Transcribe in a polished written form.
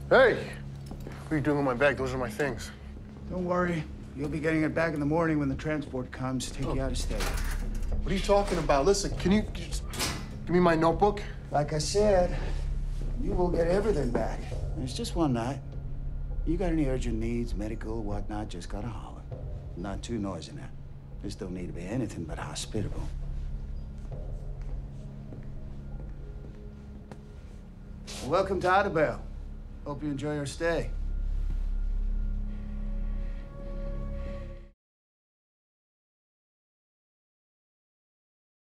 Hey! What are you doing with my bag? Those are my things. Don't worry. You'll be getting it back in the morning when the transport comes to take you out of state. What are you talking about? Listen, can you just give me my notebook? Like I said, you will get everything back. It's just one night. You got any urgent needs, medical, whatnot, just gotta holler. Not too noisy now. This don't need to be anything but hospitable. Welcome to Idabel. Hope you enjoy your stay.